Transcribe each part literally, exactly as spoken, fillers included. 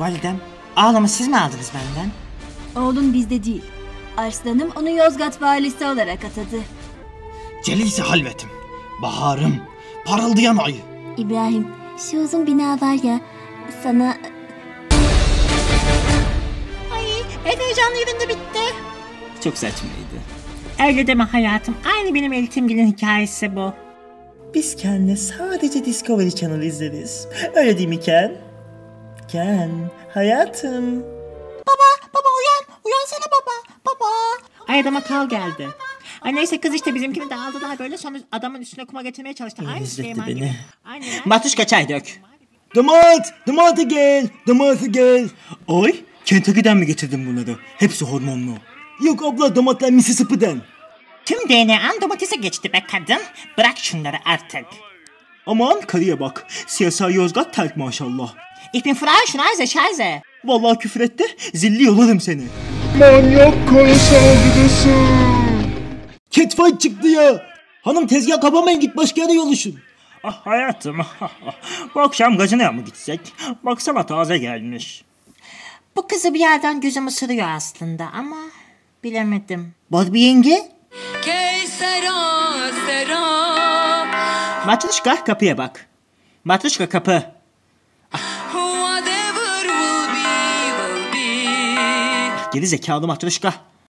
Validem, ağlamı siz mi aldınız benden? Oğlun bizde değil. Arslanım onu Yozgat valisi olarak atadı. Celil-i halvetim, baharım, parıldayan ay. İbrahim, şu uzun bina var ya, sana... Ay, en heyecanlı yerinde bitti. Çok saçmaydı. Öyle deme hayatım. Aynı benim Eltimgil'in hikayesi bu. Biz Ken'le sadece Discovery Channel izleriz. Öyle değil mi Ken? Ken, hayatım. Baba, baba uyan. Uyansana baba. Baba. Ay adama kal geldi. Ay neyse kız işte bizimkini de aldılar böyle, sonra adamın üstüne kuma getirmeye çalıştı. Aynı Süleyman gibi. beni. Aynen. Matuşka çay dök. Damat, damatı gel, damatı gel. Ay, Kentucky'den mi getirdin bunları? Hepsi hormonlu. Yok abla, damatlar Mississippi'den. Tüm D N A'm domatese geçti be kadın. Bırak şunları artık. Aman karıya bak, C S I Yozgat terk maşallah. Ich bin Frau Schneise Scheiße. Vallahi küfür et de zilli yolarım seni. Manyak karı saldırısı. Catfight çıktı ya. Hanım tezgah kapamayın, git başka yere yoluşun. Ah hayatım, bu akşam gazinoya mı gitsek? Baksana taze gelmiş. Bu kızı bir yerden gözüm ısırıyor aslında ama bilemedim. Barbie yenge? Matuşka kapıya bak. Matuşka kapı. Geri zekalı Matuşka.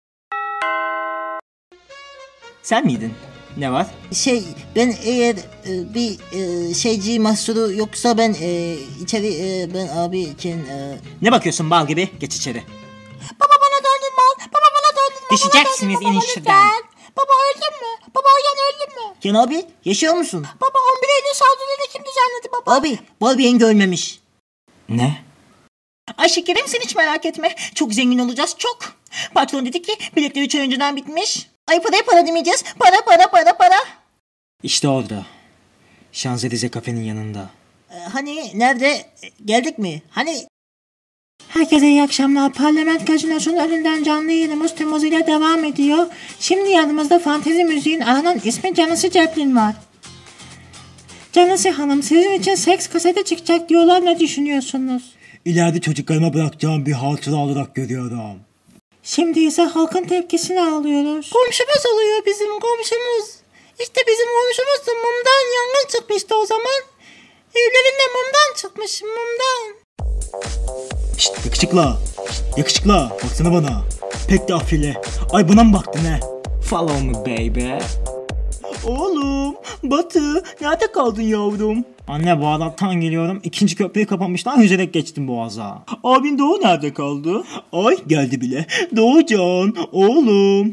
Sen miydin? Ne var? Şey, ben eğer e, bir e, şeyci mahsuru yoksa ben e, içeri e, ben abi için... E... Ne bakıyorsun bal gibi? Geç içeri. Baba bana döndün mal. Baba bana döndün. Düşeceksiniz, inin şuradan. Baba öldün mü? Baba uyan, öldün mü? Ken abi, yaşıyor musun? Baba on bir Eylül saldırılarını kim düzenledi baba? Abi, Barbie yenge ölmemiş. Ne? Ay şekerim sen hiç merak etme. Çok zengin olacağız, çok. Patron dedi ki biletler üç ay önceden bitmiş. Ay paraya para demeyeceğiz. Para para para para. İşte orada. Şanzelize kafenin yanında. E, hani nerede? Geldik mi? Hani... Herkese iyi akşamlar. Parlament Gazinosu'nun önünden canlı yayınımız tüm hızıyla devam ediyor. Şimdi yanımızda fantezi müziğin aranan ismi Canısı Ceplin var. Canısı Hanım, sizin için seks kaseti çıkacak diyorlar, ne düşünüyorsunuz? İleride çocuklarıma bırakacağım bir hatıra olarak görüyorum. Şimdi ise halkın tepkisini alıyoruz. Komşumuz oluyor, bizim komşumuz. İşte bizim komşumuz da mumdan yangın çıkmıştı o zaman. Evlerinde mumdan çıkmış, mumdan. Şşt yakışıklı. Yakışıklı, baksana bana. Pek de afile. Ay buna mı baktın he? Follow me baby. Oğlum, Batı, nerede kaldın yavrum? Anne Bağdat'tan geliyorum. İkinci köprüyü kapamışlar. Yüzerek geçtim boğaza. Abin Doğu nerede kaldı? Ay geldi bile. Doğucan, oğlum.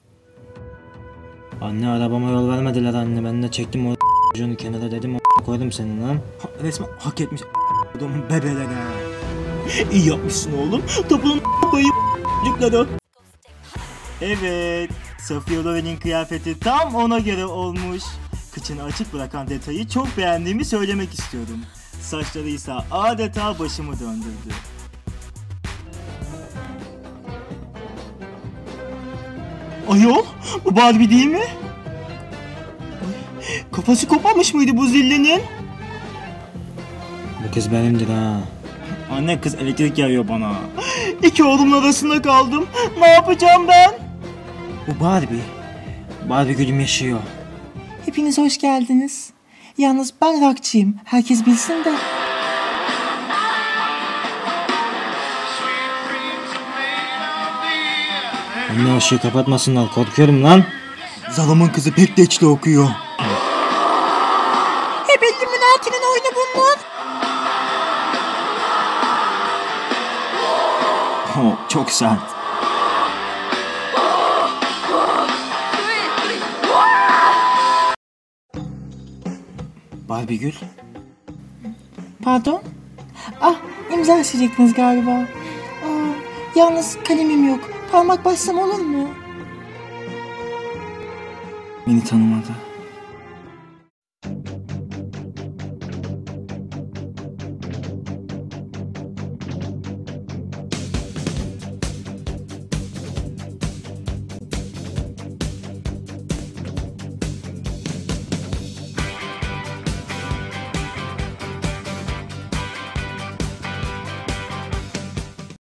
Anne arabama yol vermediler anne. Ben de çektim o çocuğunu kenara dedim. O koydum senin lan. Ha, resmen hak etmiş adamın bebelere. İyi yapmışsın oğlum. Topunun koyup çocukları. Evet. Safiye Loren'in kıyafeti tam ona göre olmuş. Kıçını açık bırakan detayı çok beğendiğimi söylemek istiyorum. Saçları ise adeta başımı döndürdü. Ayol, bu Barbie değil mi? Kafası kopmamış mıydı bu zillinin? Bu kız benimdir ha. Anne kız elektrik yağıyor bana. İki oğlumun arasında kaldım. Ne yapacağım ben? Bu Barbie. Barbie gülüm yaşıyor. Hepiniz hoş geldiniz. Yalnız ben rockçıyım. Herkes bilsin de. Anne ışığı kapatmasınlar. Korkuyorum lan. Zalımın kızı pek de içli okuyor. Hep Illuminati'nin oyunu bunlar. Oh, çok sert. Barbie gül. Pardon? Ah, imza silecektiniz galiba. Aa, yalnız kalemim yok. Parmak bassam olur mu? Beni tanımadı.